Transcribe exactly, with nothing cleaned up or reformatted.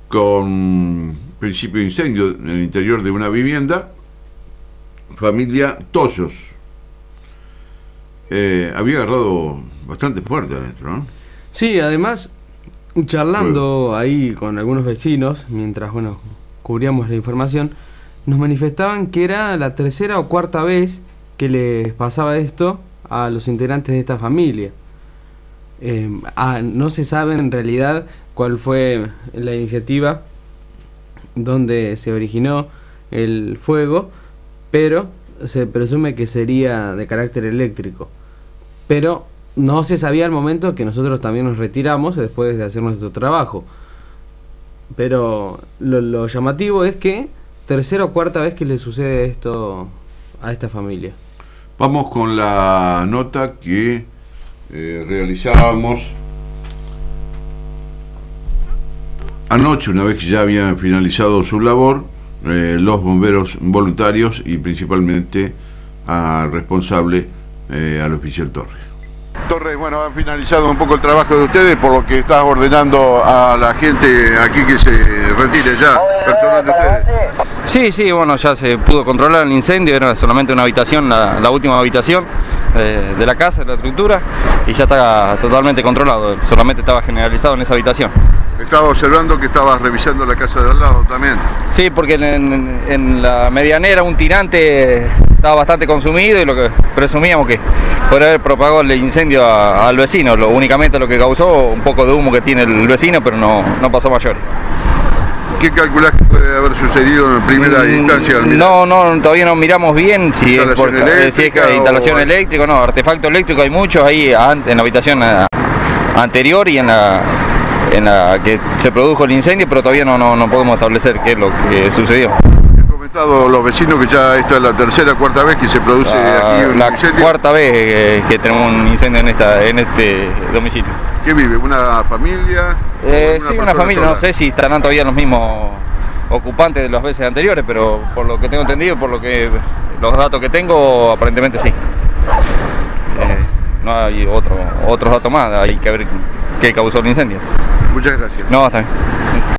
con principio de incendio en el interior de una vivienda, familia Tollos. Eh, había agarrado bastante fuerte adentro, ¿no? Sí, además, charlando ahí con algunos vecinos, mientras, bueno, cubríamos la información, nos manifestaban que era la tercera o cuarta vez que les pasaba esto a los integrantes de esta familia. Eh, ah, no se sabe en realidad cuál fue la iniciativa donde se originó el fuego, pero se presume que sería de carácter eléctrico. Pero no se sabía al momento que nosotros también nos retiramos después de hacer nuestro trabajo. Pero lo, lo llamativo es que tercera o cuarta vez que le sucede esto a esta familia. Vamos con la nota que eh, realizábamos anoche, una vez que ya habían finalizado su labor, eh, los bomberos voluntarios y principalmente al responsable, eh, al oficial Torres. Torres, bueno, han finalizado un poco el trabajo de ustedes, por lo que estás ordenando a la gente aquí que se retire ya, personal de ustedes. Sí, sí, bueno, ya se pudo controlar el incendio, era solamente una habitación, la, la última habitación de, de la casa, de la estructura, y ya está totalmente controlado, solamente estaba generalizado en esa habitación. Estaba observando que estabas revisando la casa de al lado también. Sí, porque en, en, en la medianera un tirante estaba bastante consumido y lo que presumíamos que podría haber propagado el incendio a, al vecino, lo, únicamente lo que causó un poco de humo que tiene el vecino, pero no, no pasó mayores. ¿Qué calculás que puede haber sucedido en primera mm, instancia? No, no, todavía no miramos bien si es, por, si es instalación o... eléctrica, no, artefacto eléctrico hay muchos ahí en la habitación anterior y en la, en la que se produjo el incendio, pero todavía no, no, no podemos establecer qué es lo que sucedió. Han comentado los vecinos que ya esta es la tercera o cuarta vez que se produce la, aquí un la incendio. La cuarta vez que tenemos un incendio en, esta, en este domicilio. ¿Qué vive? ¿Una familia? Eh, una sí, una familia, sola? No sé si estarán todavía los mismos ocupantes de las veces anteriores, pero por lo que tengo entendido, por lo que los datos que tengo, aparentemente sí. Eh, no hay otro, otros datos más, hay que ver qué causó el incendio. Muchas gracias. No, está bien.